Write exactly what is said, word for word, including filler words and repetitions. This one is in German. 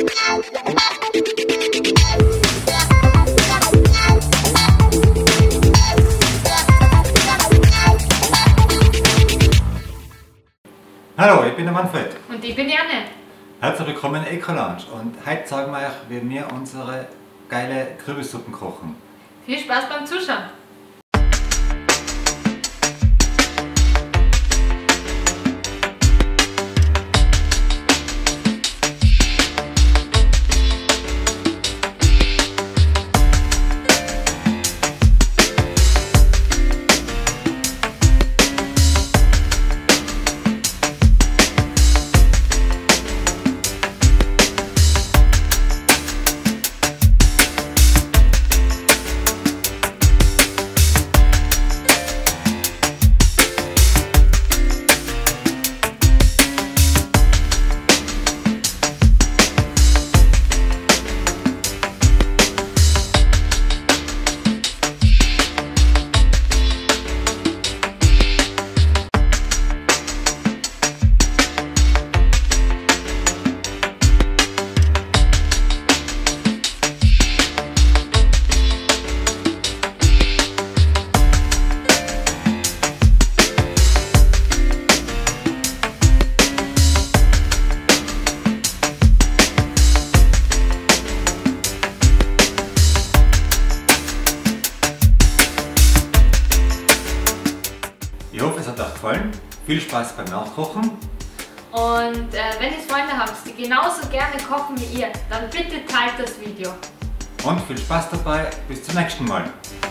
Hallo, ich bin der Manfred. Und ich bin die Anne. Herzlich willkommen in Eco-Lounge und heute zeigen wir euch, wie wir unsere geile Kürbissuppen kochen. Viel Spaß beim Zuschauen! Ich hoffe, es hat euch gefallen. Viel Spaß beim Nachkochen. Und äh, wenn ihr Freunde habt, die genauso gerne kochen wie ihr, dann bitte teilt das Video. Und viel Spaß dabei. Bis zum nächsten Mal.